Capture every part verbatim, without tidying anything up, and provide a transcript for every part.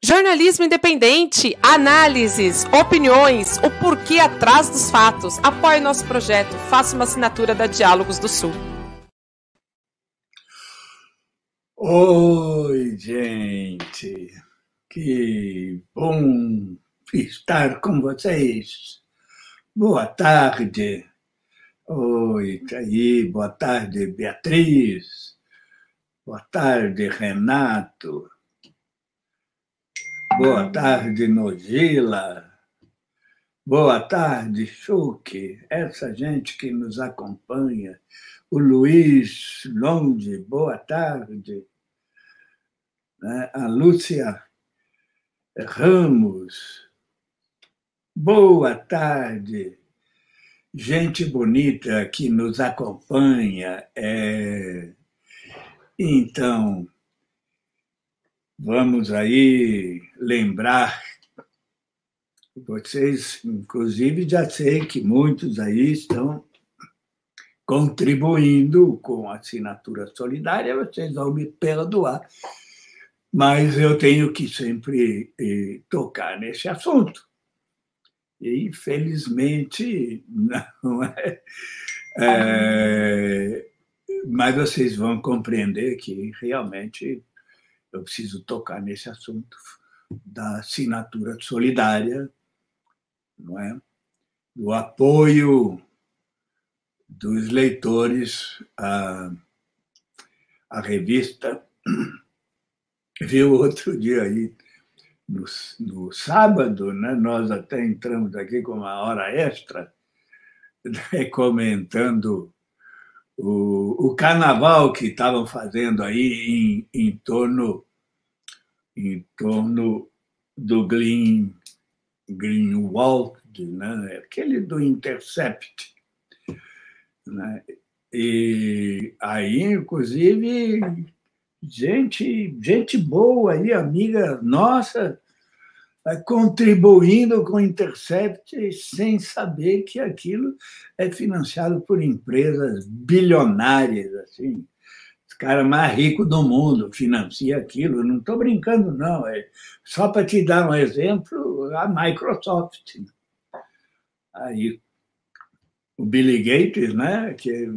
Jornalismo independente, análises, opiniões, o porquê atrás dos fatos. Apoie nosso projeto, faça uma assinatura da Diálogos do Sul. Oi, gente, que bom estar com vocês. Boa tarde. Oi, tá aí, boa tarde, Beatriz. Boa tarde, Renato. Boa tarde, Nogila. Boa tarde, Chuque. Essa gente que nos acompanha. O Luiz Londe, boa tarde. A Lúcia Ramos, boa tarde. Gente bonita que nos acompanha. É... Então, vamos aí lembrar, vocês, inclusive, já sei que muitos aí estão contribuindo com a assinatura solidária, vocês vão me perdoar, mas eu tenho que sempre eh, tocar nesse assunto. E, infelizmente, não é, é... Mas vocês vão compreender que realmente eu preciso tocar nesse assunto da assinatura solidária, não é? Do apoio dos leitores à, à revista. Viu outro dia aí, no, no sábado, né, nós até entramos aqui com uma hora extra, né, comentando o, o carnaval que estavam fazendo aí em, em torno em torno do Green, Greenwald, né? Aquele do Intercept. Né? E aí, inclusive, gente, gente boa aí, amiga nossa, contribuindo com o Intercept sem saber que aquilo é financiado por empresas bilionárias, assim. Os caras mais ricos do mundo financiam aquilo. Não estou brincando, não. É só para te dar um exemplo, a Microsoft. Aí, o Bill Gates, né, que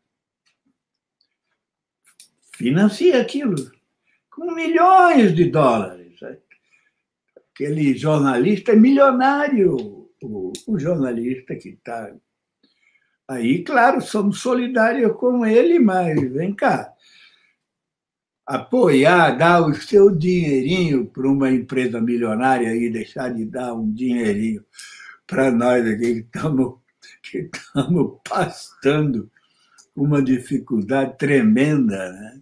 financia aquilo com milhões de dólares. Aquele jornalista é milionário, o, o jornalista que está aí. Claro, somos solidários com ele, mas vem cá, apoiar, dar o seu dinheirinho para uma empresa milionária e deixar de dar um dinheirinho para nós aqui que estamos que estamos passando uma dificuldade tremenda, né?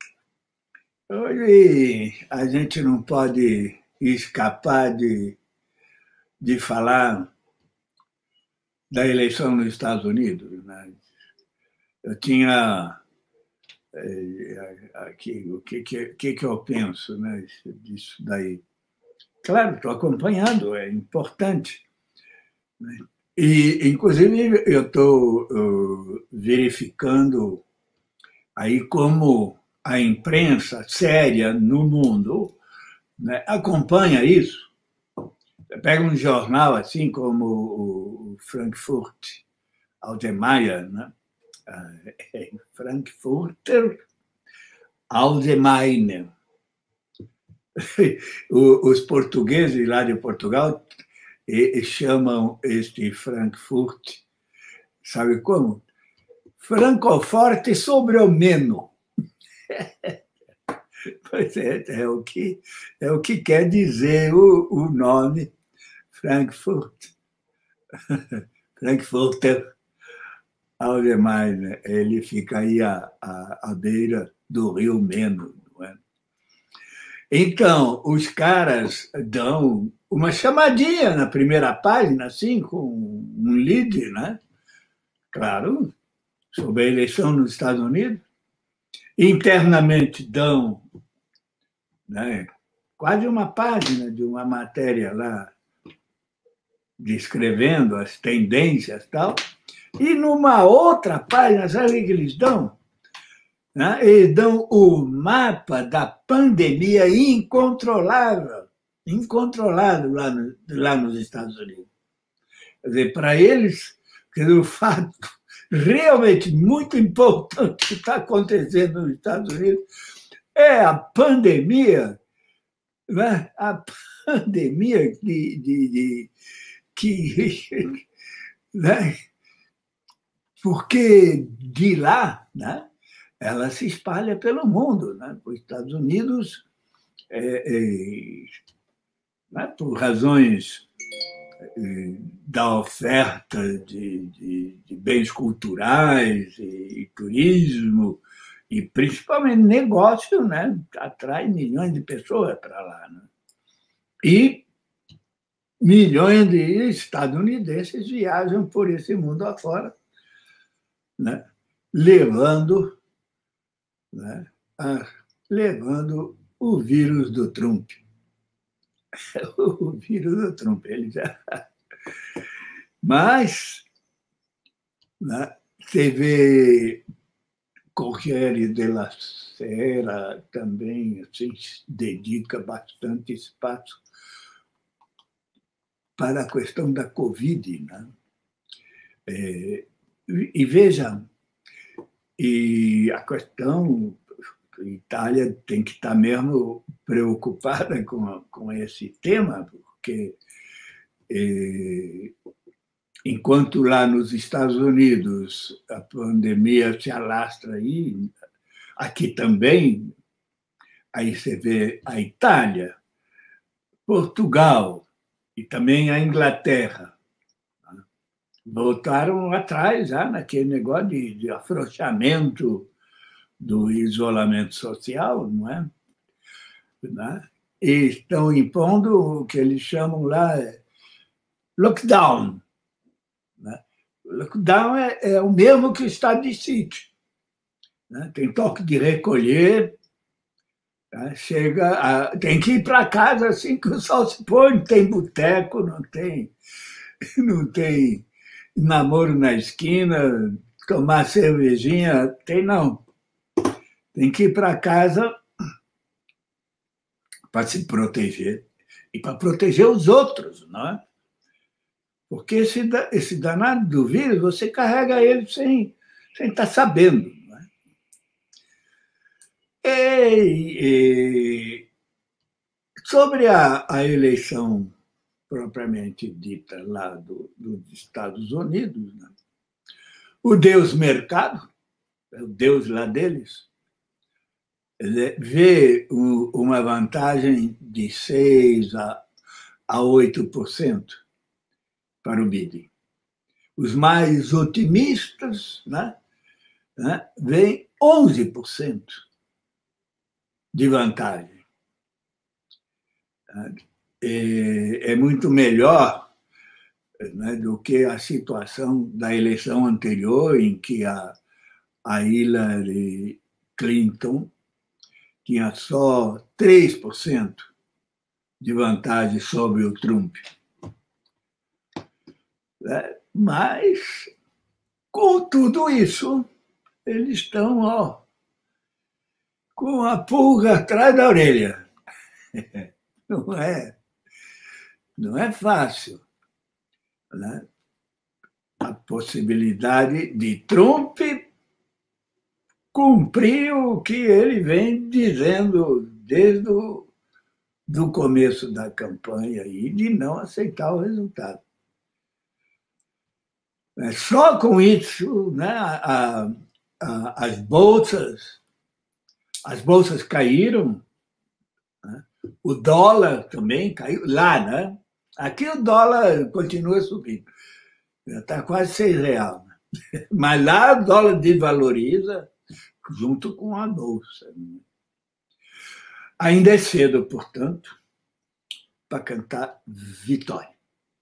Hoje a gente não pode escapar de, de falar da eleição nos Estados Unidos. Né? Eu tinha aqui, o que, que, que eu penso, né, disso daí. Claro, estou acompanhando, é importante. Né? E, inclusive, eu estou uh, verificando aí como a imprensa séria no mundo, né, acompanha isso. Você pega um jornal assim como o Frankfurt Allgemeine, né? Frankfurter Allgemeine. Os portugueses lá de Portugal chamam este Frankfurt, sabe como? Francoforte sobre o Meno. Pois é, é o que, é o que quer dizer o, o nome Frankfurt. Frankfurter Allgemeine. Ele fica aí à, à, à beira do rio Meno. Não é? Então, os caras dão uma chamadinha na primeira página, assim, com um lead, né? Claro, sobre a eleição nos Estados Unidos. Internamente dão, né, quase uma página de uma matéria lá, descrevendo as tendências e tal, e numa outra página, sabe o que eles dão? Né? Eles dão o mapa da pandemia incontrolável. incontrolável lá, no, lá nos Estados Unidos. Quer dizer, para eles, quer dizer, o fato realmente muito importante que está acontecendo nos Estados Unidos é a pandemia, né? A pandemia de, de, de que, né? Porque de lá, né? Ela se espalha pelo mundo, né? Os Estados Unidos, é, é, né? Por razões da oferta de, de, de bens culturais e, e turismo, e principalmente negócio, né? Atrai milhões de pessoas para lá. Né? E milhões de estadunidenses viajam por esse mundo afora, né? levando, né? a, levando o vírus do Trump. O vírus do Trump. Ele já... Mas, né? Você vê Corriere della Sera também assim, dedica bastante espaço para a questão da Covid. Né? É, e veja, e a questão, a Itália tem que estar mesmo preocupada com, com esse tema, porque é, enquanto lá nos Estados Unidos a pandemia se alastra aí, aqui também, aí você vê a Itália, Portugal e também a Inglaterra voltaram atrás já naquele negócio de, de afrouxamento do isolamento social, não é? Né? E estão impondo o que eles chamam lá lockdown. Né? Lockdown é, é o mesmo que o estado de sítio. Né? Tem toque de recolher, né? Chega a, tem que ir para casa assim que o sol se põe, não tem boteco, não tem, não tem namoro na esquina, tomar cervejinha, tem não. Tem que ir para casa para se proteger e para proteger os outros, não é? Porque esse, esse danado do vírus, você carrega ele sem, sem estar sabendo. Não é? E, e, sobre a, a eleição propriamente dita lá do, dos Estados Unidos, né? O Deus mercado, o Deus lá deles, vê uma vantagem de seis a oito por cento para o Biden. Os mais otimistas, né, né, veem onze por cento de vantagem. É, é muito melhor, né, do que a situação da eleição anterior, em que a, a Hillary Clinton tinha só três por cento de vantagem sobre o Trump. Mas, com tudo isso, eles estão ó, com a pulga atrás da orelha. Não é, não é fácil. Né? A possibilidade de Trump cumprir o que ele vem dizendo desde o do começo da campanha e de não aceitar o resultado. Só com isso, né, a, a, as bolsas, as bolsas caíram, né? O dólar também caiu lá, né? Aqui o dólar continua subindo, está quase seis reais, né? Mas lá o dólar desvaloriza junto com a bolsa. Né? Ainda é cedo, portanto, para cantar vitória.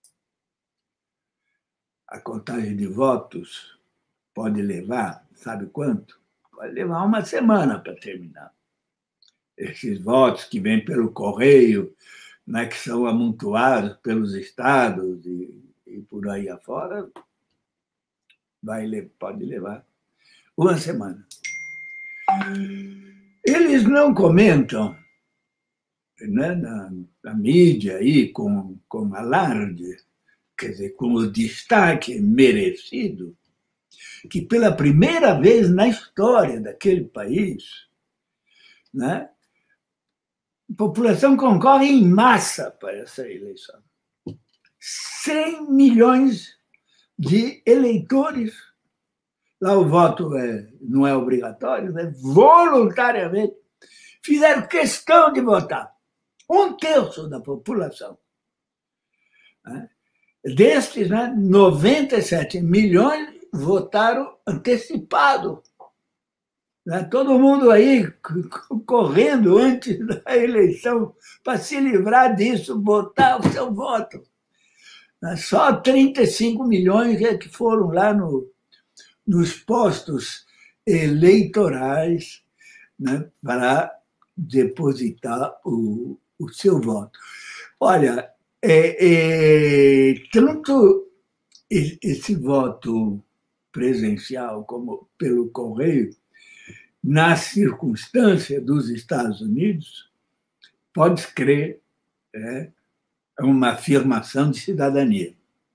A contagem de votos pode levar, sabe quanto? Pode levar uma semana para terminar. Esses votos que vêm pelo correio, né, que são amontoados pelos estados e, e por aí afora, vai, pode levar uma semana. Eles não comentam né, na, na mídia, aí, com, com alarde, quer dizer, com o destaque merecido, que pela primeira vez na história daquele país, né, a população concorre em massa para essa eleição. cem milhões de eleitores. Lá o voto é, não é obrigatório, né? Voluntariamente fizeram questão de votar. Um terço da população. Né? Destes, né, noventa e sete milhões votaram antecipado. Né? Todo mundo aí correndo antes da eleição para se livrar disso, botar o seu voto. Só trinta e cinco milhões é que foram lá no, nos postos eleitorais, né, para depositar o, o seu voto. Olha, é, é, tanto esse voto presencial como pelo correio, na circunstância dos Estados Unidos, pode crer, é, uma afirmação de cidadania.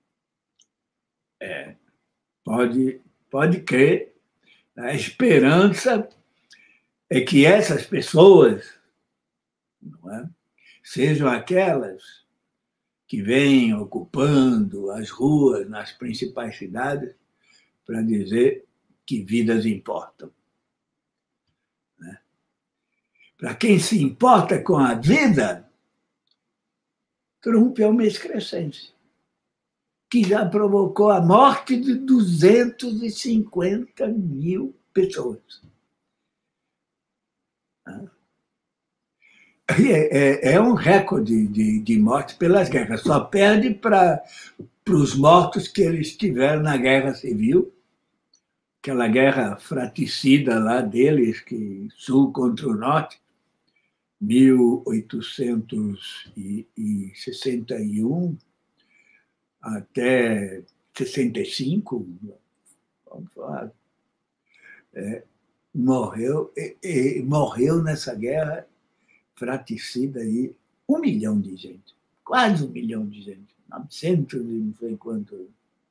É, pode, pode crer. A esperança é que essas pessoas, não é, sejam aquelas que vêm ocupando as ruas nas principais cidades para dizer que vidas importam. Né? Para quem se importa com a vida, Trump é uma excrescência, que já provocou a morte de duzentas e cinquenta mil pessoas. É, é, é um recorde de, de mortes pelas guerras. Só perde para os mortos que eles tiveram na Guerra Civil, aquela guerra fratricida lá deles, que sul contra o norte, mil oitocentos e sessenta e um até sessenta e cinco, vamos falar, é, morreu, e, e, morreu nessa guerra fratricida aí um milhão de gente, quase um milhão de gente, novecentos e não sei quanto.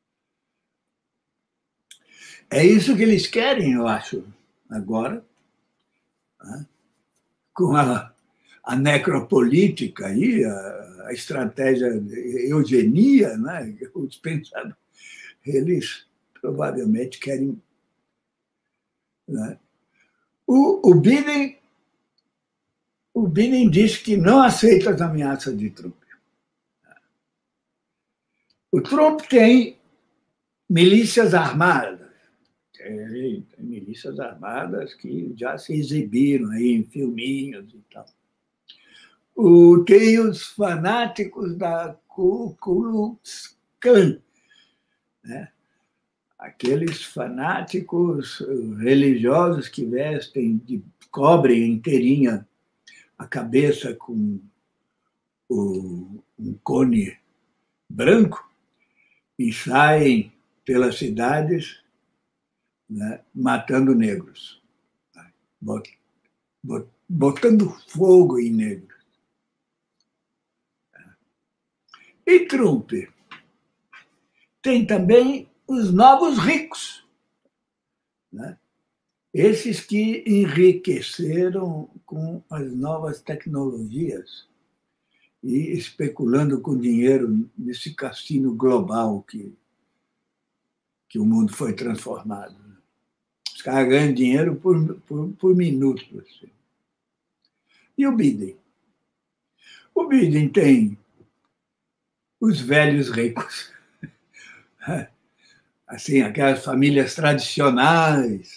É isso que eles querem, eu acho, agora, né? Com a, a necropolítica aí, a, a estratégia de eugenia, né? Os pensadores, eles provavelmente querem, né? O, o Biden o Biden disse que não aceita as ameaças de Trump. O Trump tem milícias armadas, tem, tem milícias armadas que já se exibiram aí em filminhos e tal. O, tem os fanáticos da Ku Klux Klan, né? Aqueles fanáticos religiosos que vestem de cobre inteirinha a cabeça com o, um cone branco e saem pelas cidades, né, matando negros, bot, bot, botando fogo em negros. E Trump tem também os novos ricos, né? Esses que enriqueceram com as novas tecnologias e especulando com dinheiro nesse cassino global que, que o mundo foi transformado. Os caras ganham dinheiro por, por, por minuto. Assim. E o Biden? O Biden tem os velhos ricos, assim, aquelas famílias tradicionais,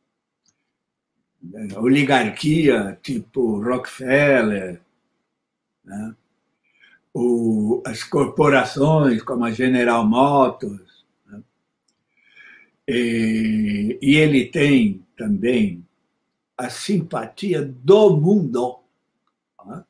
oligarquia tipo Rockefeller, né? O, as corporações como a General Motors, né? e, e ele tem também a simpatia do mundo, né?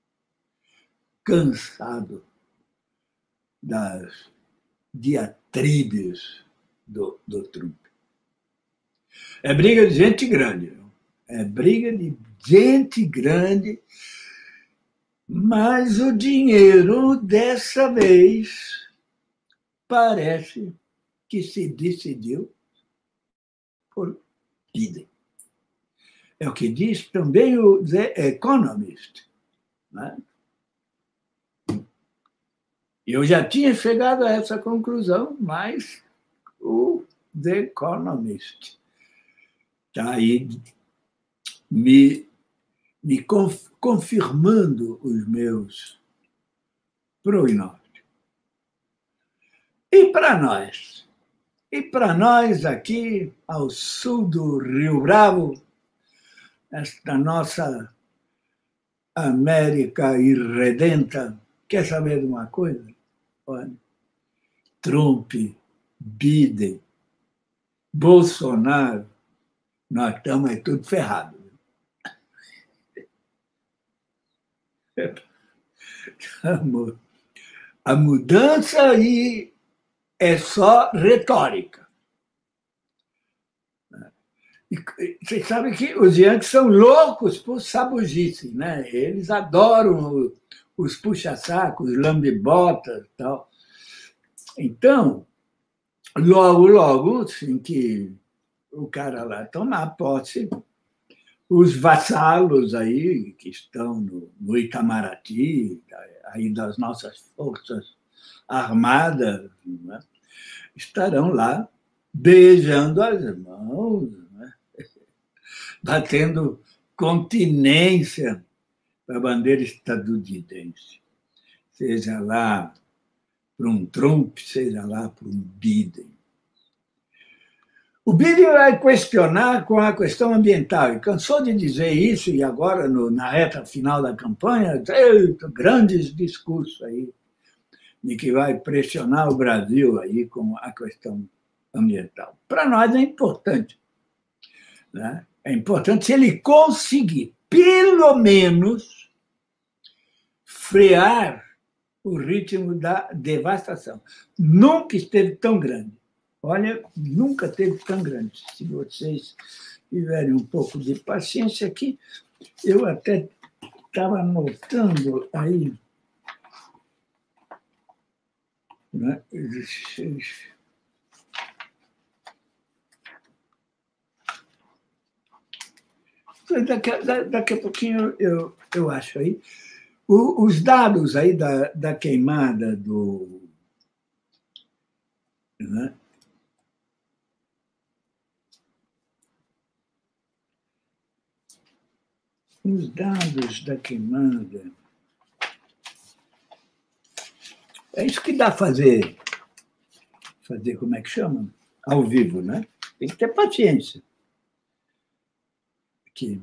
Cansado das diatribes do, do Trump. É briga de gente grande, é briga de gente grande Mas o dinheiro, dessa vez, parece que se decidiu por Biden. É o que diz também o The Economist. Né? Eu já tinha chegado a essa conclusão, mas o The Economist está aí me, me conf, confirmando os meus prognósticos. E para nós? E para nós aqui, ao sul do Rio Bravo, esta nossa América irredenta, quer saber de uma coisa? Olha, Trump, Biden, Bolsonaro, nós estamos aí tudo ferrado. A mudança aí é só retórica. E vocês sabem que os Yankees são loucos por sabugice, né? Eles adoram os puxa-sacos, os lambe-botas e tal. Então, logo, logo, assim que o cara lá tomar posse, os vassalos aí, que estão no, no Itamaraty, aí das nossas forças armadas, né, estarão lá beijando as mãos, né, batendo continência para a bandeira estadunidense, seja lá para um Trump, seja lá para um Biden. O Biden vai questionar com a questão ambiental, e cansou de dizer isso, e agora, no, na reta final da campanha, grandes discursos aí, de que vai pressionar o Brasil aí com a questão ambiental. Para nós é importante. Né? É importante se ele conseguir, pelo menos, frear o ritmo da devastação. Nunca esteve tão grande. Olha, nunca teve tão grande. Se vocês tiverem um pouco de paciência aqui, eu até estava anotando aí. Né? Daqui, daqui a pouquinho eu, eu acho aí. O, os dados aí da, da queimada do. Né? Os dados da queimada. É isso que dá fazer, fazer, como é que chama? Ao vivo, né? Tem que ter paciência. Aqui.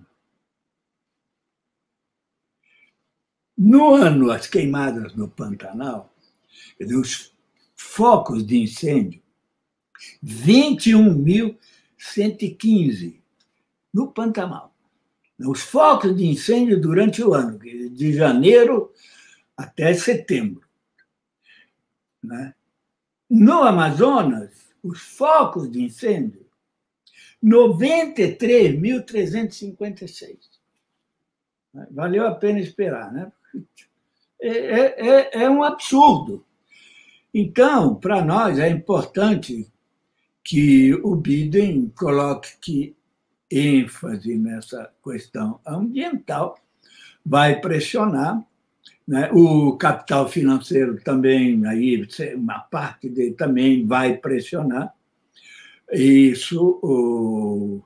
No ano, as queimadas no Pantanal, os focos de incêndio, vinte e um mil cento e quinze no Pantanal. Os focos de incêndio durante o ano, de janeiro até setembro. Né? No Amazonas, os focos de incêndio, noventa e três mil trezentos e cinquenta e seis. Valeu a pena esperar, né? É, é, é um absurdo. Então, para nós, é importante que o Biden coloque que ênfase nessa questão ambiental, vai pressionar, né? O capital financeiro também, aí, uma parte dele também vai pressionar. Isso o,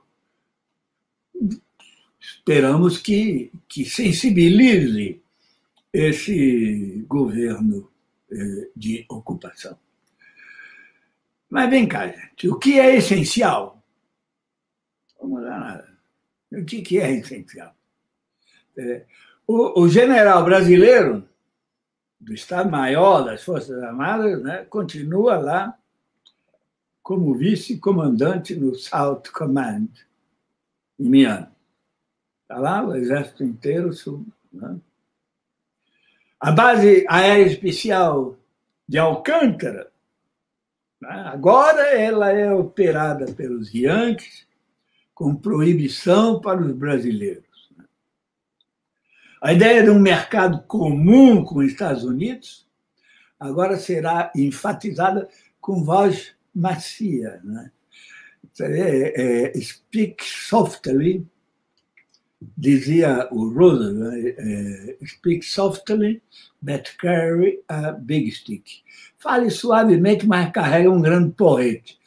esperamos que, que sensibilize esse governo de ocupação. Mas vem cá, gente, o que é essencial? Vamos lá. O que é essencial? O, o general brasileiro do Estado-Maior das Forças Armadas, né, continua lá como vice-comandante no South Command, em Miami. Está lá o exército inteiro. Né? A base aérea especial de Alcântara, né, agora ela é operada pelos Yankees, com proibição para os brasileiros. A ideia de um mercado comum com os Estados Unidos agora será enfatizada com voz macia, né? É, é, speak softly, dizia o Roosevelt, é, speak softly, but carry a big stick. Fale suavemente, mas carrega um grande porrete.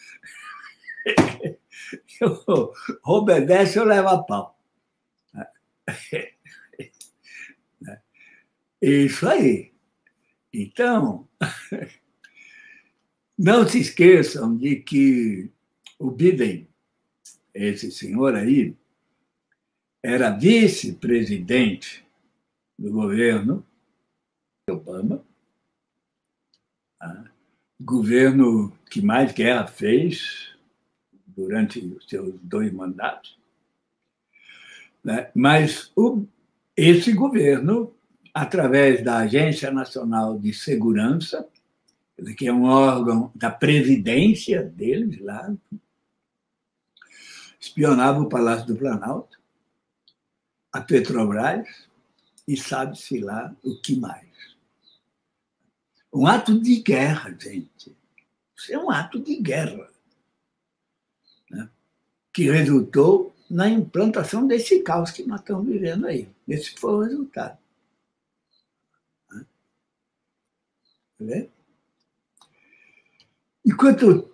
Obedece ou leva a pau. Isso aí. Então, não se esqueçam de que o Biden, esse senhor aí, era vice-presidente do governo Obama, governo que mais guerra fez durante os seus dois mandatos. Mas o, esse governo, através da Agência Nacional de Segurança, que é um órgão da presidência deles lá, espionava o Palácio do Planalto, a Petrobras e sabe-se lá o que mais. Um ato de guerra, gente. Isso é um ato de guerra, né? Que resultou na implantação desse caos que nós estamos vivendo aí. Esse foi o resultado. Tá vendo? Enquanto,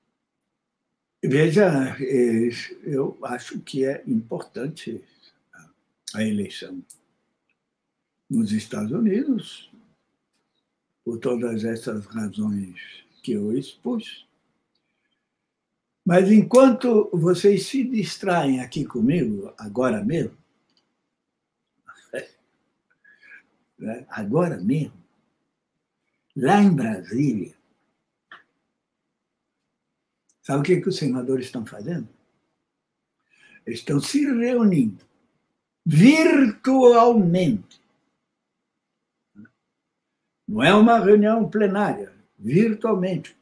veja, eu acho que é importante a eleição nos Estados Unidos, por todas essas razões que eu expus. Mas enquanto vocês se distraem aqui comigo, agora mesmo, agora mesmo, lá em Brasília, sabe o que, que os senadores estão fazendo? Eles estão se reunindo virtualmente. Não é uma reunião plenária, virtualmente.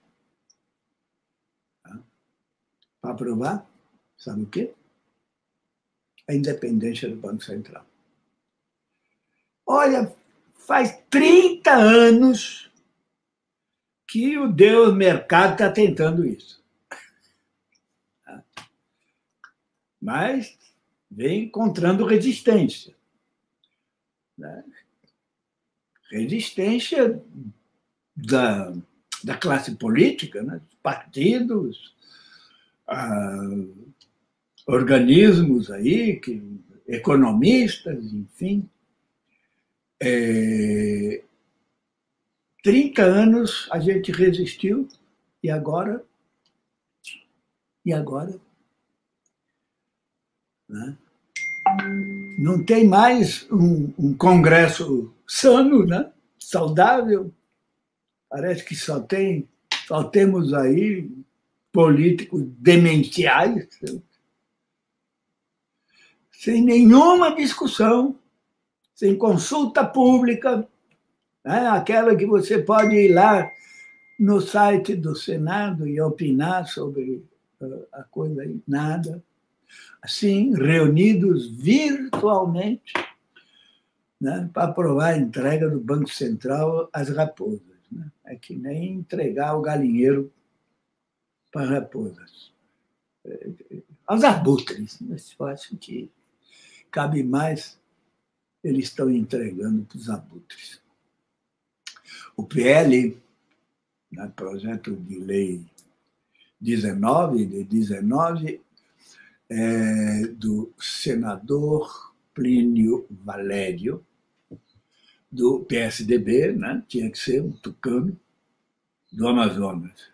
Para aprovar, sabe o quê? A independência do Banco Central. Olha, faz trinta anos que o Deus mercado está tentando isso. Mas vem encontrando resistência. Resistência da, da classe política, né? Partidos, ah, organismos aí, que, economistas, enfim. É, trinta anos a gente resistiu e agora? E agora? Né? Não tem mais um, um congresso sano, né? Saudável. Parece que só tem, só temos aí políticos demenciais, sem nenhuma discussão, sem consulta pública, né? Aquela que você pode ir lá no site do Senado e opinar sobre a coisa aí, nada. Assim, reunidos virtualmente, né, para aprovar a entrega do Banco Central às raposas. Né? É que nem entregar o galinheiro para raposas. Aos abutres, né? Eu acho que cabe mais, eles estão entregando para os abutres. O P L, né, projeto de lei dezenove, de dezenove, é, do senador Plínio Valério, do P S D B, né? Tinha que ser um tucano do Amazonas.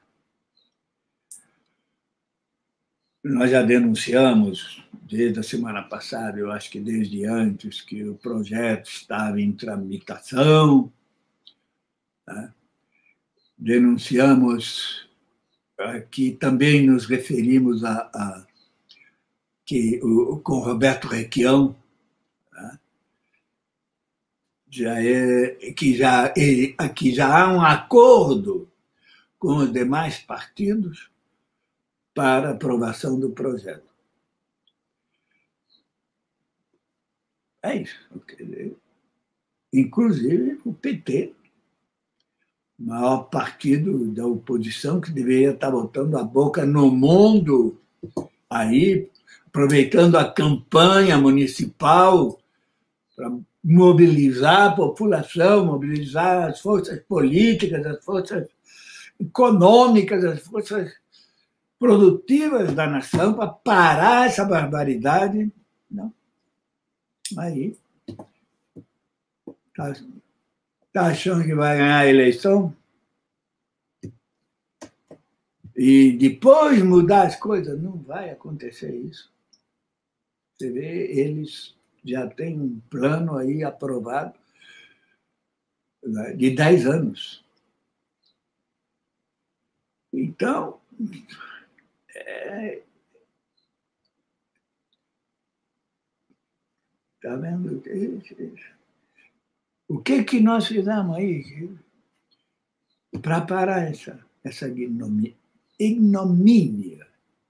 Nós já denunciamos desde a semana passada, eu acho que desde antes, que o projeto estava em tramitação. Né? Denunciamos que também nos referimos a, a que o, com Roberto Requião, né? já é, que, já, que já há um acordo com os demais partidos para aprovação do projeto. É isso. inclusive o P T, o maior partido da oposição, que deveria estar botando a boca no mundo, aí, aproveitando a campanha municipal para mobilizar a população, mobilizar as forças políticas, as forças econômicas, as forças produtivas da nação para parar essa barbaridade. Não. Aí, está tá achando que vai ganhar a eleição? E depois mudar as coisas? Não vai acontecer isso. Você vê, eles já têm um plano aí aprovado, né, de dez anos. Então, é, tá vendo? O que, que nós fizemos aí para parar essa, essa ignomínia, ignomínia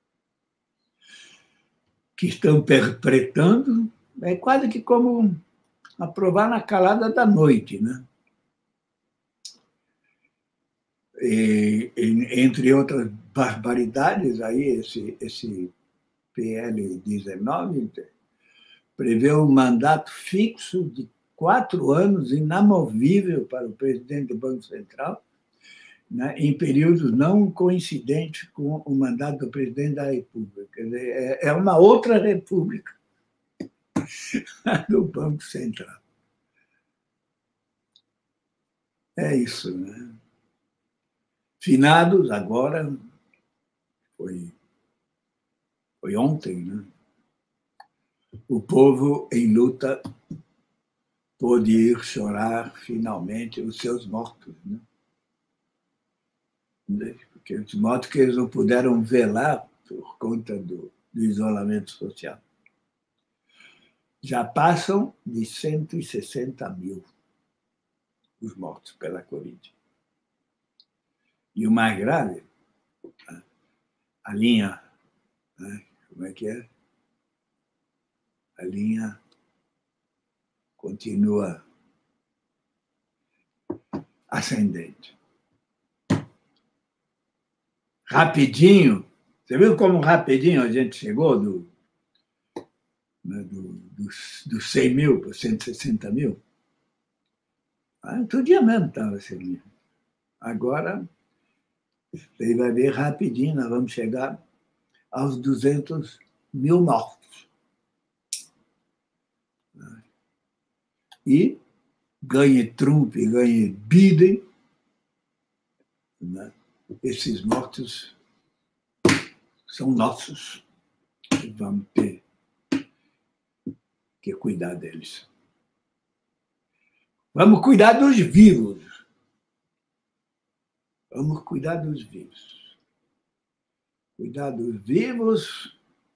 que estão perpetrando? É quase que como aprovar na calada da noite, né? E, entre outras barbaridades, aí esse, esse P L dezenove prevê um mandato fixo de quatro anos, inamovível para o presidente do Banco Central, né, em períodos não coincidentes com o mandato do presidente da República. Quer dizer, é uma outra república do Banco Central. É isso, né? Finados agora, foi, foi ontem, né? O povo em luta pôde ir chorar finalmente os seus mortos, né? Porque os mortos que eles não puderam velar por conta do, do isolamento social. Já passam de cento e sessenta mil os mortos pela Covid. E o mais grave, a linha, né? Como é que é? A linha continua ascendente. Rapidinho, você viu como rapidinho a gente chegou do, né, do, dos, dos cem mil para cento e sessenta mil? Ah, todo dia mesmo estava assim. Agora, você vai ver rapidinho, nós vamos chegar aos duzentos mil mortos. E ganhe Trump, ganhe Biden, né? Esses mortos são nossos. E vamos ter que cuidar deles. Vamos cuidar dos vivos. Vamos cuidar dos vivos. Cuidar dos vivos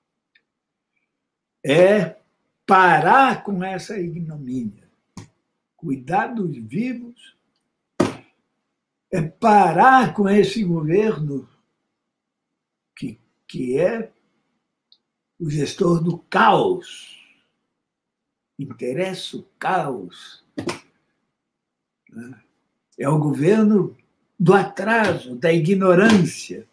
é parar com essa ignomínia. Cuidar dos vivos é parar com esse governo que, que é o gestor do caos. Interessa o caos. É o governo do atraso, da ignorância.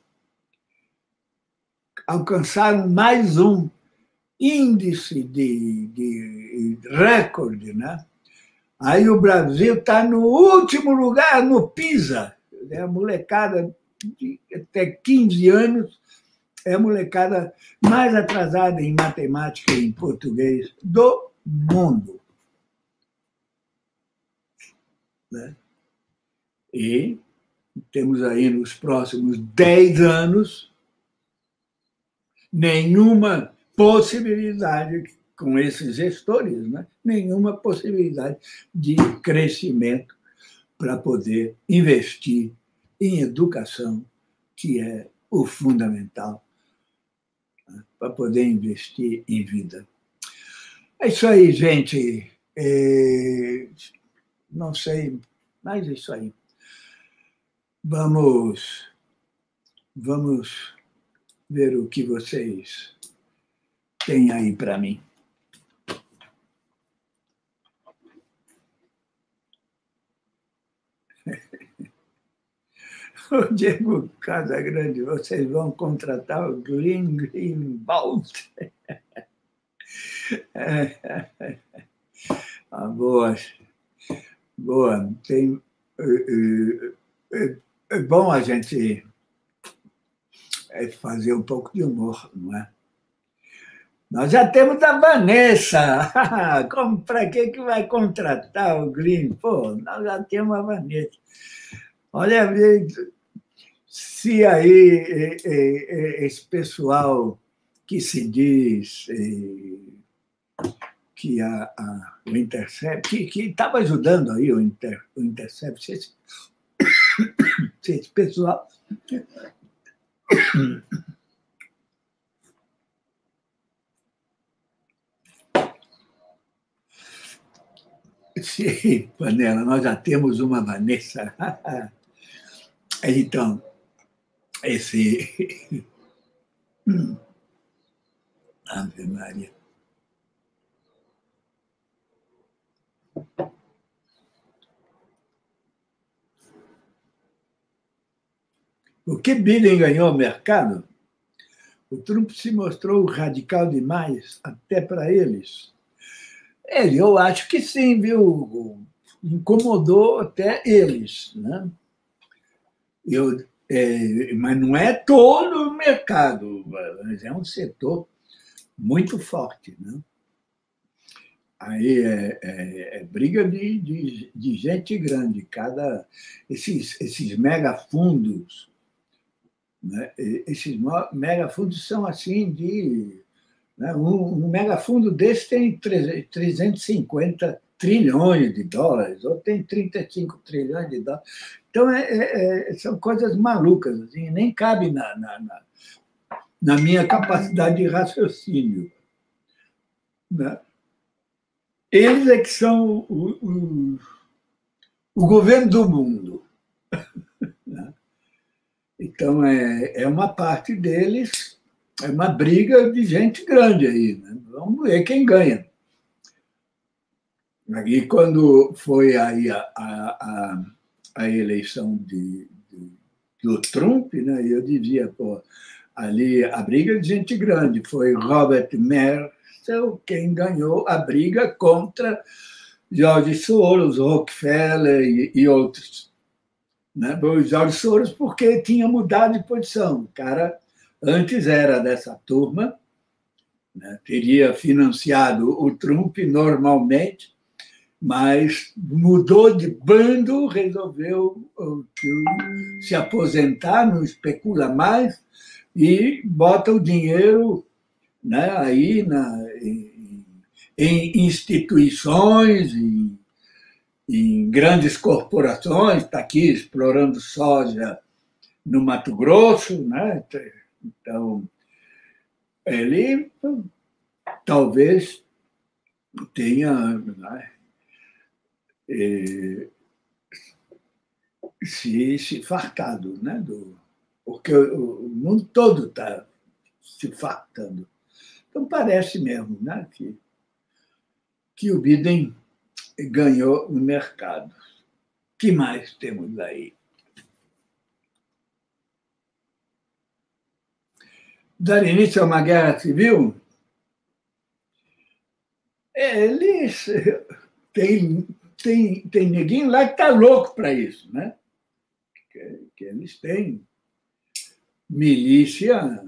Alcançaram mais um índice de, de recorde, né? Aí o Brasil está no último lugar no PISA. A molecada de até quinze anos é a molecada mais atrasada em matemática e em português do mundo. Né? E temos aí nos próximos dez anos nenhuma possibilidade, com esses gestores, né? Nenhuma possibilidade de crescimento para poder investir em educação, que é o fundamental, né? Para poder investir em vida. É isso aí, gente. É... Não sei, mas é isso aí. Vamos, vamos ver o que vocês têm aí para mim. o Diego Casagrande, vocês vão contratar o Glenn Greenwald. Ah, boa, boa. Tem, é, é bom a gente fazer um pouco de humor, não é? Nós já temos a Vanessa. Para que, que vai contratar o Glenn? Pô, nós já temos a Vanessa. Olha, se aí esse pessoal que se diz que a, a, o Intercept, que estava ajudando aí o, Inter, o Intercept, esse, esse pessoal... Sim, Panela, nós já temos uma Vanessa. Então, esse... Ave Maria. O que Biden ganhou o mercado, o Trump se mostrou radical demais, até para eles. Ele, eu acho que sim, viu? Incomodou até eles, né? Eu, é, mas não é todo o mercado, mas é um setor muito forte, né? Aí é, é, é briga de, de, de gente grande, cada esses, esses megafundos, né? Esses megafundos são assim de... Né? Um, um megafundo desse tem trezentos e cinquenta trilhões de dólares, ou tem trinta e cinco trilhões de dólares. Então, é, é, são coisas malucas, assim, nem cabe na, na, na, na minha capacidade de raciocínio. Né? Eles é que são o, o, o governo do mundo. Né? Então, é, é uma parte deles, é uma briga de gente grande aí. Né? Vamos ver quem ganha. E quando foi aí a, a, a eleição de, de, do Trump, né, eu dizia, pô, ali a briga de gente grande foi Robert Mercer, quem ganhou a briga contra George Soros, Rockefeller e, e outros. Né? O George Soros porque tinha mudado de posição. O cara antes era dessa turma, né, teria financiado o Trump normalmente, mas mudou de bando, resolveu se aposentar, não especula mais, e bota o dinheiro, né, aí na, em, em instituições, em, em grandes corporações, está aqui explorando soja no Mato Grosso, né? Então, ele talvez tenha... Né, se, se fartado, né? Do, porque o, o mundo todo está se fartando. Então, parece mesmo, né? que, que o Biden ganhou no mercado. O que mais temos aí? Dar início a uma guerra civil? Eles têm... Tem, tem neguinho lá que está louco para isso, né? Que, que eles têm milícia,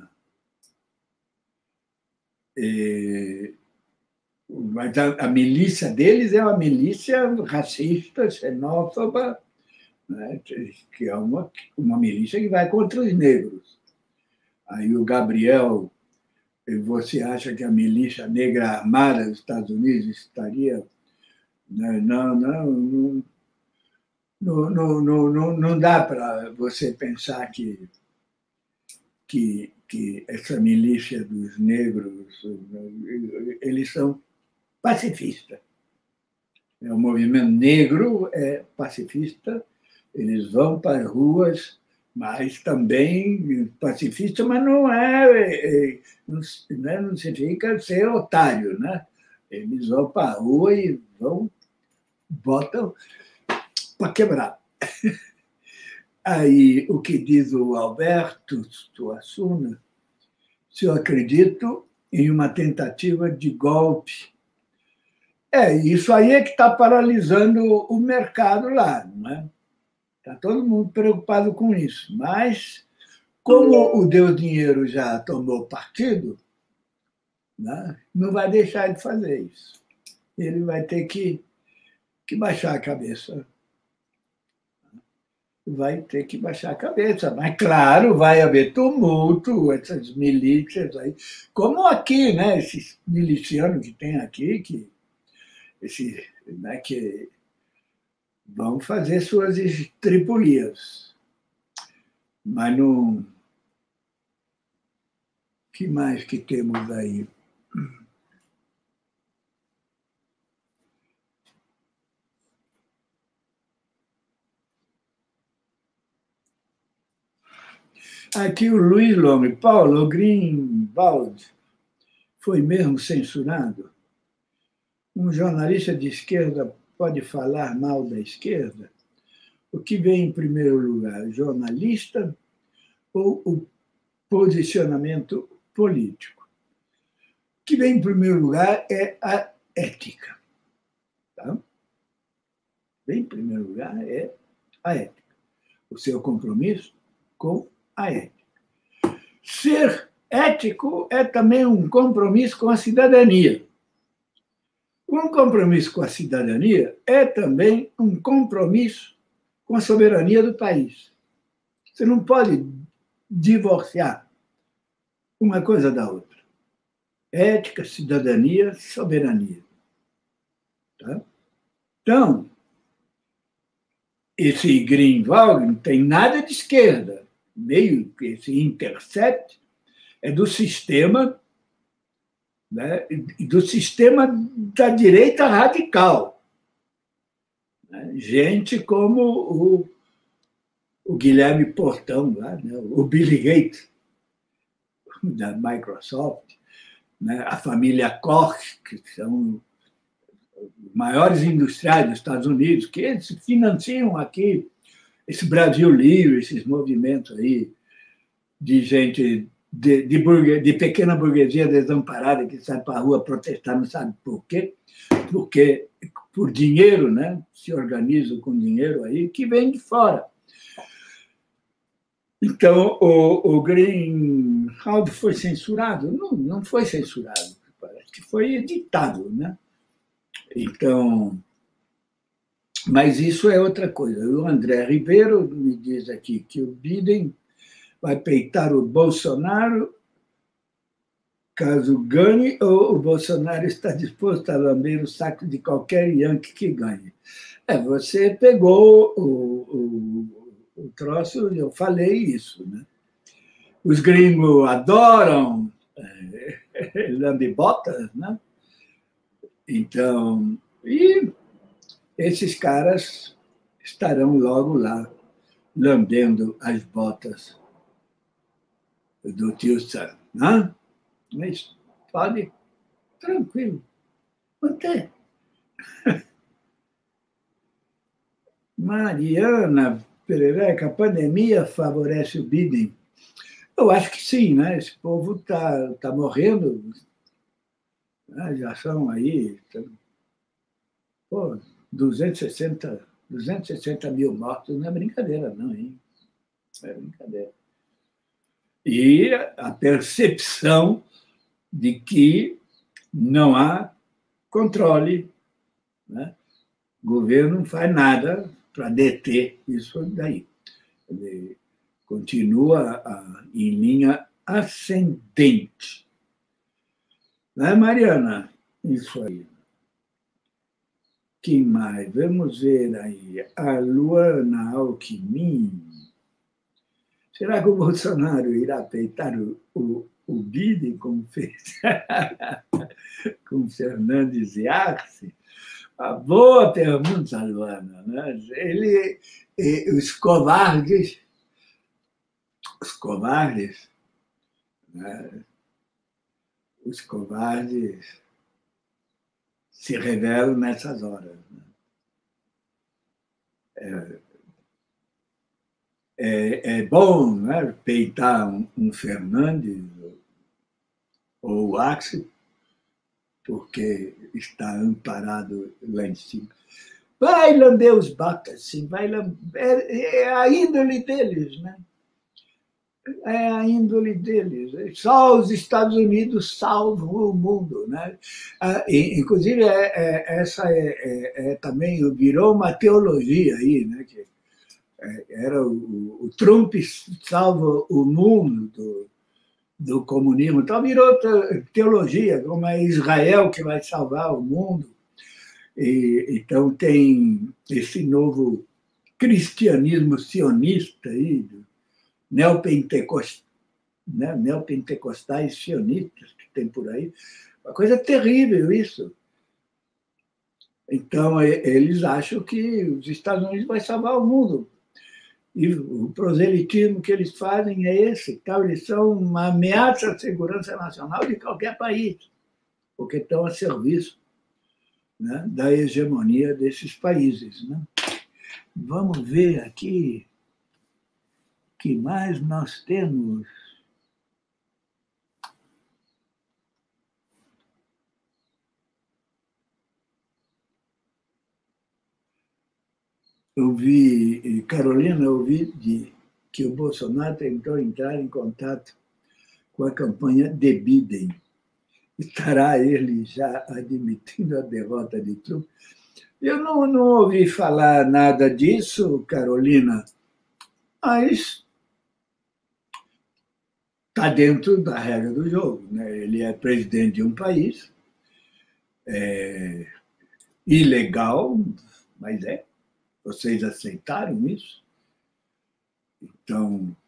e, mas a, a milícia deles é uma milícia racista, xenófoba, né? Que é uma, uma milícia que vai contra os negros. Aí o Gabriel, você acha que a milícia negra armada dos Estados Unidos estaria... Não, não, não, não, não, não, não dá para você pensar que, que, que essa milícia dos negros, eles são pacifistas. O movimento negro é pacifista, eles vão para as ruas, mas também pacifista, mas não é, não, não significa ser otário, né? Eles vão para a rua e vão botam para quebrar. aí o que diz o Alberto Suassuna, se eu acredito em uma tentativa de golpe. É, isso aí é que está paralisando o mercado lá, não é? Está todo mundo preocupado com isso. Mas, como o Deus Dinheiro já tomou partido, né, não vai deixar de fazer isso. Ele vai ter que, que baixar a cabeça. Vai ter que baixar a cabeça. Mas, claro, vai haver tumulto, essas milícias aí. Como aqui, né? Esses milicianos que tem aqui, que, esse, né, que vão fazer suas estripulias. Mas não. O que mais que temos aí? Aqui o Luiz Lome, Paulo Greenwald foi mesmo censurado? Um jornalista de esquerda pode falar mal da esquerda? O que vem em primeiro lugar, jornalista ou o posicionamento político? O que vem em primeiro lugar é a ética. Tá? Vem em primeiro lugar é a ética. O seu compromisso com a ética. Ser ético é também um compromisso com a cidadania. Um compromisso com a cidadania é também um compromisso com a soberania do país. Você não pode divorciar uma coisa da outra. Ética, cidadania, soberania. Tá? Então, esse Greenwald não tem nada de esquerda. Meio que esse Intercept é do sistema, né, do sistema da direita radical. Né? Gente como o, o Guilherme Portão, lá, né, o Billy Gates, da Microsoft, né, a família Koch, que são os maiores industriais dos Estados Unidos, que eles financiam aqui esse Brasil Livre, esses movimentos aí de gente de, de, burgue, de pequena burguesia desamparada que sai para a rua protestar, não sabe por quê? Porque por dinheiro, né? Se organizam com dinheiro aí que vem de fora. Então, o, o Greenwald foi censurado? Não, não foi censurado, parece que foi editado, né? Então, mas isso é outra coisa. O André Ribeiro me diz aqui que o Biden vai peitar o Bolsonaro caso ganhe, ou o Bolsonaro está disposto a lamber o saco de qualquer Yankee que ganhe. É, você pegou o, o, o troço, eu falei isso, né? Os gringos adoram é, lambe-botas, né? Então, e esses caras estarão logo lá, lambendo as botas do tio Sam, né? Mas pode, tranquilo, manter. Mariana Perereca, a pandemia favorece o Biden? Eu acho que sim, né? Esse povo está tá morrendo, né? Já são aí pô, duzentos e sessenta, duzentos e sessenta mil mortos, não é brincadeira, não, hein? Não é brincadeira. E a percepção de que não há controle, né? O governo não faz nada para deter isso daí. Ele continua a, em linha ascendente. Né, Mariana? Isso aí. Quem mais? Vamos ver aí. A Luana Alckmin. Será que o Bolsonaro irá peitar o, o, o Biden, como fez com Fernandes e Arce? A boa pergunta, Luana. Né? Ele, os covardes, os covardes, né? os covardes se revelam nessas horas. Né? É, é, é bom, né, peitar um, um Fernandes ou o Axel, porque está amparado lá em cima. Vai lamber os bacas, sim, vai lamber, é, é a índole deles, né? É a índole deles. Só os Estados Unidos salvam o mundo, né? Ah, e, inclusive, é, é, essa é, é, é, também virou uma teologia aí, né? Que era o, o Trump salva o mundo do, do comunismo. Então, virou teologia, como é Israel que vai salvar o mundo. E, então, tem esse novo cristianismo sionista aí, neopentecostais, né? neopentecostais sionistas que tem por aí. Uma coisa terrível isso. Então, eles acham que os Estados Unidos vai salvar o mundo. E o proselitismo que eles fazem é esse. Então, eles são uma ameaça à segurança nacional de qualquer país, porque estão a serviço, né, da hegemonia desses países. Né? Vamos ver aqui o que mais nós temos. Eu vi, Carolina, eu vi de, que o Bolsonaro tentou entrar em contato com a campanha de Biden. Estará ele já admitindo a derrota de Trump? Eu não, não ouvi falar nada disso, Carolina, mas está dentro da regra do jogo. Né? Ele é presidente de um país, é ilegal, mas é. Vocês aceitaram isso? Então,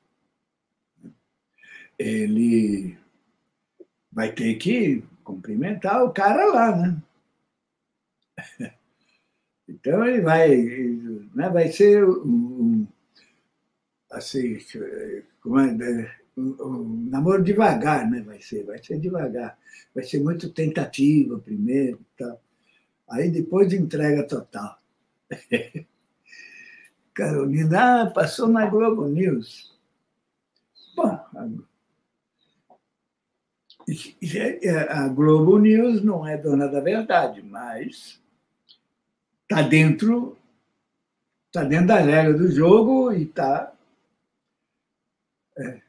ele vai ter que cumprimentar o cara lá, né? Então, ele vai, né, vai ser um, assim, como é, um, um namoro devagar, né? Vai ser, vai ser devagar. Vai ser muito tentativa primeiro e tal. Aí depois entrega total. Carolina, ah, passou na Globo News. Bom, a Globo News não é dona da verdade, mas está dentro, tá dentro da regra do jogo e está. É,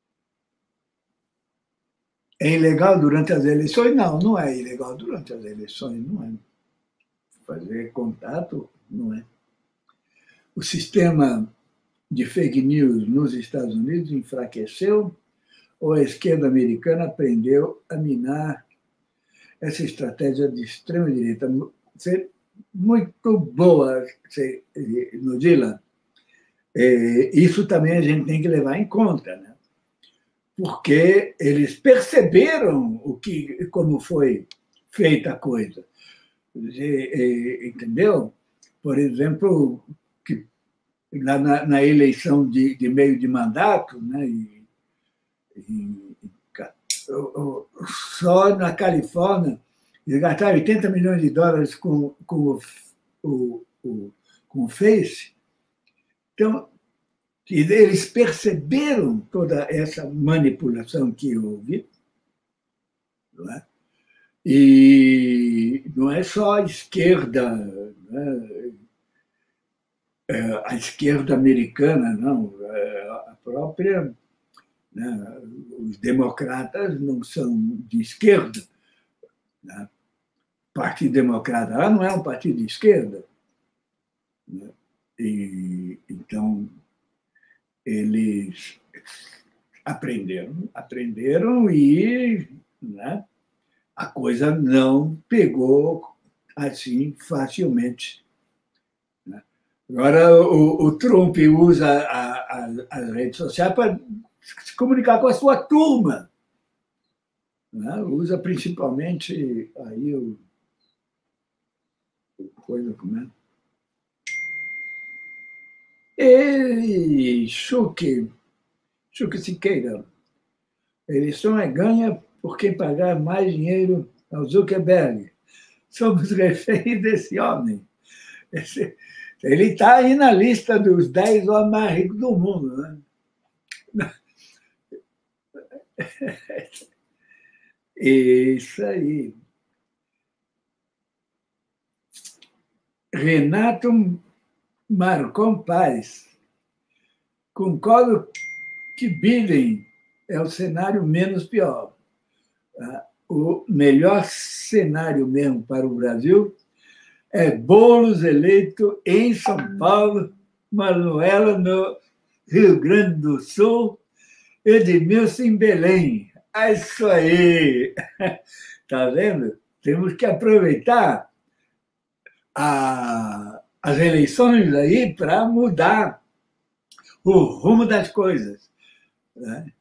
é ilegal durante as eleições? Não, não é ilegal durante as eleições, não é. Fazer contato, não é. O sistema de fake news nos Estados Unidos enfraqueceu ou a esquerda americana aprendeu a minar essa estratégia de extrema-direita? Muito boa, Nudila. Isso também a gente tem que levar em conta, né? Porque eles perceberam o que, como foi feita a coisa. Entendeu? Por exemplo, que na, na eleição de, de meio de mandato, né, e, e, só na Califórnia, eles gastaram oitenta milhões de dólares com, com, o, o, com o Face. Então, eles perceberam toda essa manipulação que houve, não é? E não é só a esquerda, né? A esquerda americana, não, a própria, né? Os democratas não são de esquerda, né? O Partido Democrata lá não é um partido de esquerda, né? E então eles aprenderam, aprenderam e, né, a coisa não pegou assim facilmente. Né? Agora, o, o Trump usa a, a, as redes sociais para se comunicar com a sua turma. Né? Usa principalmente aí o, o coisa como é. E Schuch, Schuch Siqueira, a eleição é ganha por quem pagar mais dinheiro ao Zuckerberg. Somos reféns desse homem. Esse, Ele está aí na lista dos dez homens mais ricos do mundo. Né? Isso aí. Renato Marcon Paz. Concordo que Biden é o cenário menos pior. O melhor cenário mesmo para o Brasil é Boulos eleito em São Paulo, Manuela no Rio Grande do Sul, Edmilson em Belém. É isso aí! Está vendo? Temos que aproveitar a, as eleições aí para mudar o rumo das coisas. Né?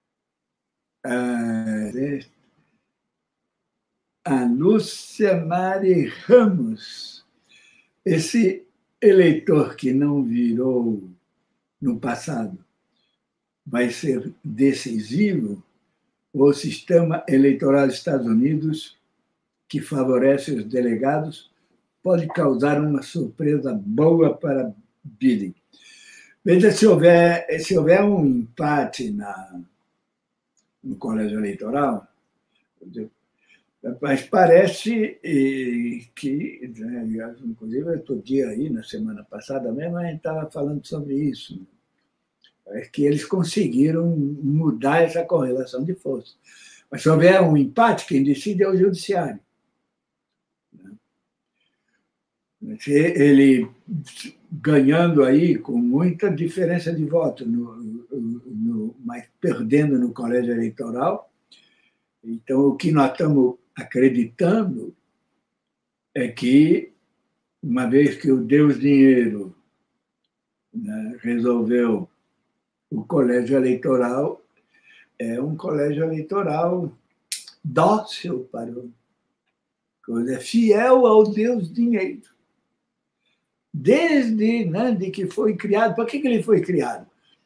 A Lúcia Mari Ramos, esse eleitor que não virou no passado, vai ser decisivo, o sistema eleitoral dos Estados Unidos, que favorece os delegados, pode causar uma surpresa boa para Biden. Veja, se houver, se houver um empate na, no colégio eleitoral, mas parece que, inclusive, outro dia aí, na semana passada mesmo, a gente estava falando sobre isso, é que eles conseguiram mudar essa correlação de força. Mas se houver um empate, quem decide é o judiciário. Ele ganhando aí com muita diferença de voto, no, no, mas perdendo no colégio eleitoral. Então, o que nós estamos acreditando é que, uma vez que o Deus Dinheiro, né, resolveu o colégio eleitoral, é um colégio eleitoral dócil para o é fiel ao Deus Dinheiro. Desde, né, de que foi criado. Para que ele foi criado?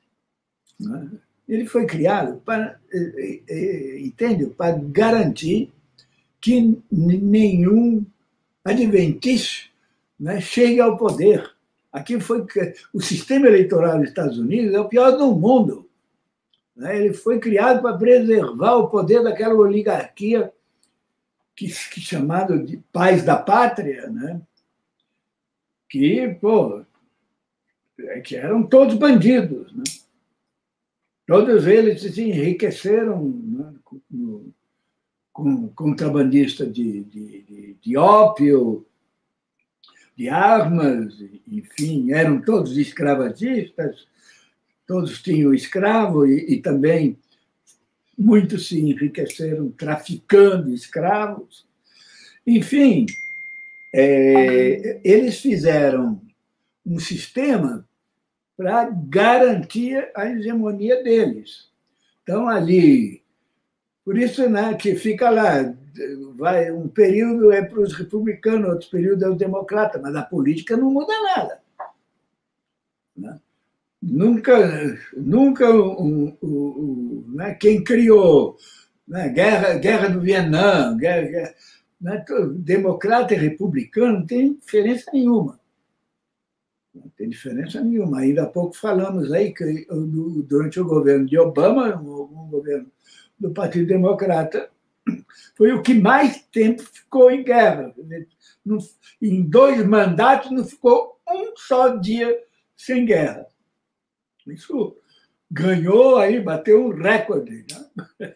Ele foi criado para, entende? Para garantir que nenhum adventício, né, chegue ao poder. Aqui foi o sistema eleitoral dos Estados Unidos é o pior do mundo. Ele foi criado para preservar o poder daquela oligarquia que, que chamado de pais da pátria, né? Que, pô, que eram todos bandidos, né? Todos eles se enriqueceram, né, com, com contrabandista de, de, de, de ópio, de armas, enfim, eram todos escravagistas, todos tinham escravo e, e também muitos se enriqueceram traficando escravos. Enfim, é, eles fizeram um sistema para garantir a hegemonia deles. Então, ali, por isso, né, que fica lá, vai, um período é para os republicanos, outro período é os democratas, mas a política não muda nada. Né? Nunca, nunca um, um, um, né, quem criou, né, guerra, guerra do Vietnã, guerra, guerra, né, democrata e republicano não tem diferença nenhuma. Não tem diferença nenhuma. Ainda há pouco falamos aí que durante o governo de Obama, o governo do Partido Democrata, foi o que mais tempo ficou em guerra. Em dois mandatos não ficou um só dia sem guerra. Isso ganhou aí, bateu um recorde. Né?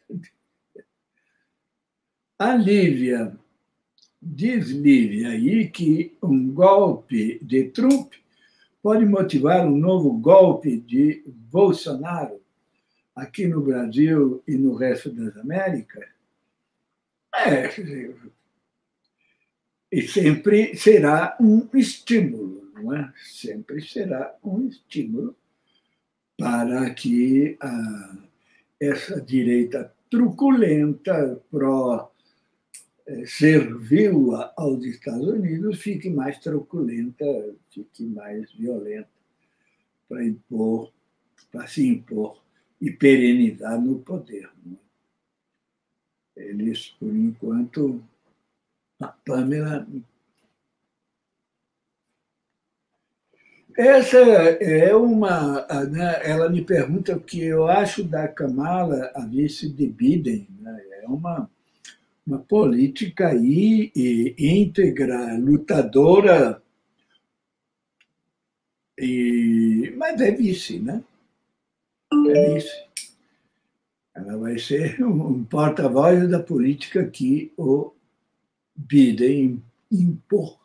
A Lívia, diz Lívia aí que um golpe de Trump pode motivar um novo golpe de Bolsonaro aqui no Brasil e no resto das Américas? É, e sempre será um estímulo, não é? Sempre será um estímulo para que a, essa direita truculenta, pró-servil aos Estados Unidos, fique mais truculenta, fique mais violenta para impor, para se impor e perenizar no poder. Não é? Eles, por enquanto, a Pamela Essa é uma... Né, ela me pergunta o que eu acho da Kamala, a vice de Biden. Né, é uma, uma política aí, e, íntegra, lutadora, e, mas é vice, né? É vice. Ela vai ser um porta-voz da política que o Biden impor.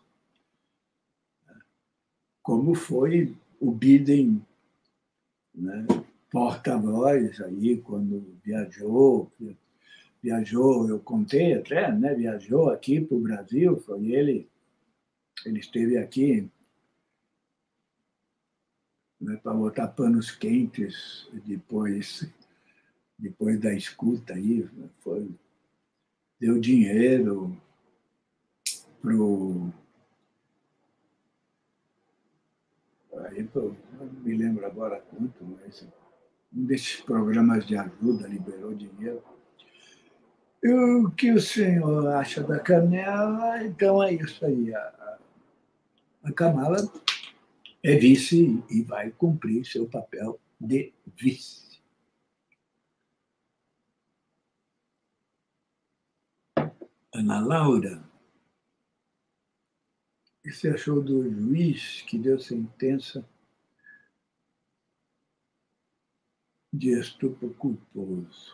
Como foi o Biden, né, porta-voz aí quando viajou, viajou, eu contei até, né, viajou aqui para o Brasil, foi ele, ele esteve aqui, né, para botar panos quentes depois, depois da escuta aí, foi, deu dinheiro pro aí, eu não me lembro agora quanto, mas um desses programas de ajuda liberou dinheiro. E o que o senhor acha da Kamala? Então é isso aí. A, a Kamala é vice e vai cumprir seu papel de vice. Ana Laura, o que você achou do juiz que deu sentença de estupro culposo?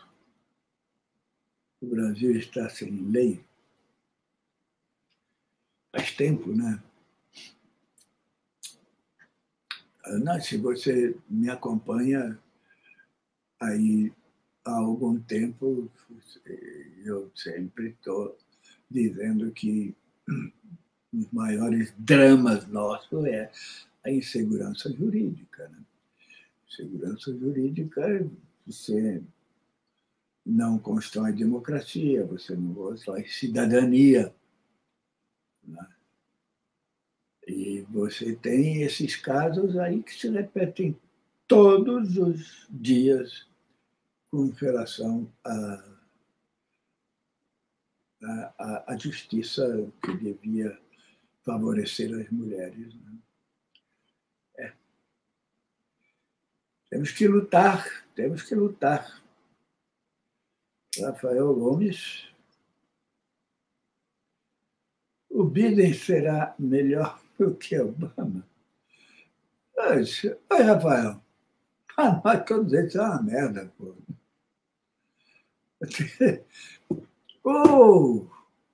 O Brasil está sem lei. Faz tempo, né? Ana, se você me acompanha aí há algum tempo, eu sempre estou dizendo que os maiores dramas nossos é a insegurança jurídica. Né? Segurança jurídica, você não constrói democracia, você não constrói cidadania. Né? E você tem esses casos aí que se repetem todos os dias com relação à, à, à justiça que devia favorecer as mulheres. Né? É. Temos que lutar, temos que lutar. Rafael Gomes, o Biden será melhor do que Obama? Oi, Rafael, ah, mas todos eles são uma merda, pô. O,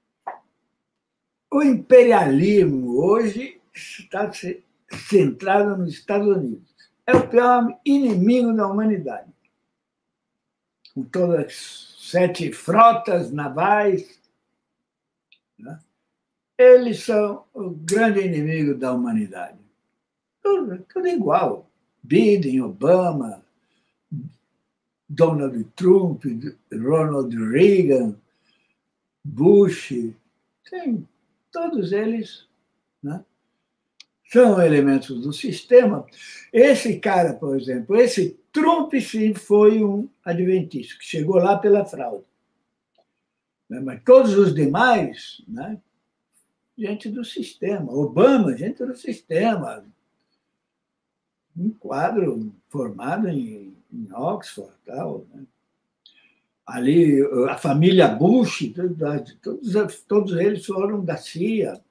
o imperialismo hoje está centrado nos Estados Unidos. É o pior inimigo da humanidade. Com todas as sete frotas navais, né? Eles são o grande inimigo da humanidade. Tudo, tudo igual. Biden, Obama, Donald Trump, Ronald Reagan, Bush, tem, todos eles, né, são elementos do sistema. Esse cara, por exemplo, esse Trump, sim, foi um adventista, que chegou lá pela fraude. Mas todos os demais, né, gente do sistema. Obama, gente do sistema. Um quadro formado em, em Oxford, tal, né? Ali, a família Bush, todos, todos eles foram da C I A.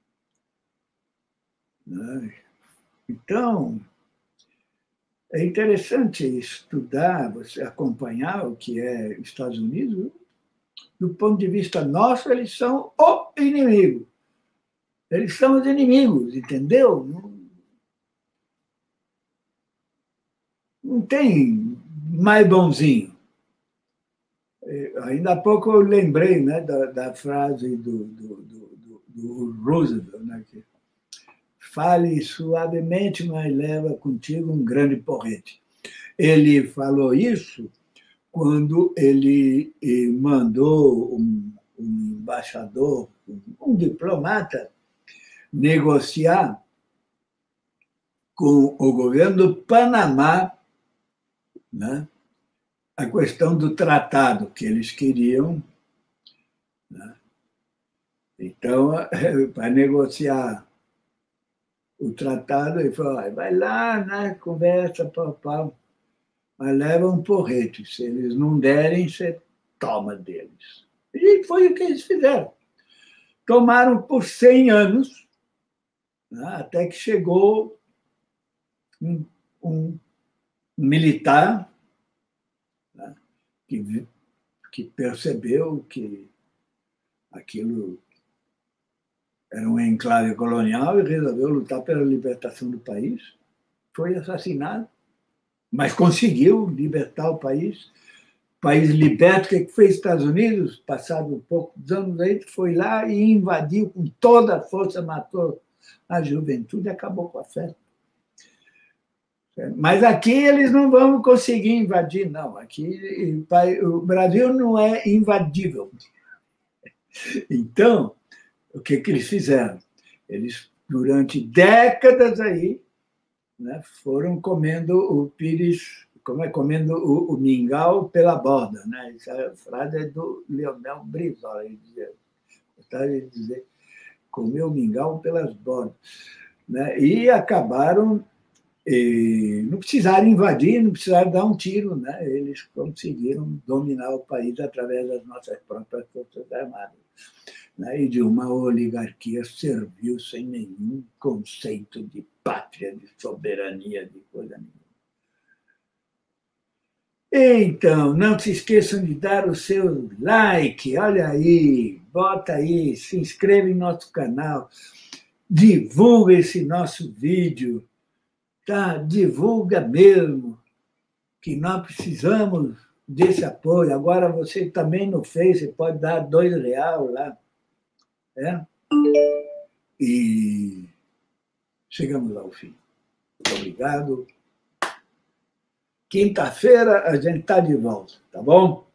Né? Então, é interessante estudar, você acompanhar o que é Estados Unidos. Do ponto de vista nosso, eles são o inimigo. Eles são os inimigos, entendeu? Não, não tem mais bonzinho. Ainda há pouco eu lembrei, né, da, da frase do, do, do, do Roosevelt, né, que fale suavemente, mas leva contigo um grande porrete. Ele falou isso quando ele mandou um, um embaixador, um diplomata, negociar com o governo do Panamá, né, a questão do tratado que eles queriam. Né? Então, para negociar o tratado e falou, ah, vai lá, né, conversa, pau, pau, mas leva um porrete. Se eles não derem, você toma deles. E foi o que eles fizeram. Tomaram por cem anos, né, até que chegou um, um militar, né, que, que percebeu que aquilo era um enclave colonial e resolveu lutar pela libertação do país. Foi assassinado, mas conseguiu libertar o país. O país liberto, o que fez os Estados Unidos? Passado um poucos anos aí, foi lá e invadiu com toda a força, matou a juventude e acabou com a festa. Mas aqui eles não vão conseguir invadir, não. Aqui o Brasil não é invadível. Então, o que, que eles fizeram? Eles, durante décadas aí, né, foram comendo o pires, como é, comendo o, o mingau pela borda. Né? Essa frase é do Leonel Brizola, ele dizia, gostava de dizer, comeu o mingau pelas bordas. Né? E acabaram, e não precisaram invadir, não precisaram dar um tiro, né? Eles conseguiram dominar o país através das nossas próprias forças armadas. E de uma oligarquia servil sem nenhum conceito de pátria, de soberania, de coisa nenhuma. Então, não se esqueçam de dar o seu like, olha aí, bota aí, se inscreva em nosso canal, divulga esse nosso vídeo, tá? Divulga mesmo, que nós precisamos desse apoio. Agora você também no Face pode dar dois reais lá. É? E chegamos ao fim. Muito obrigado. Quinta-feira a gente está de volta, tá bom?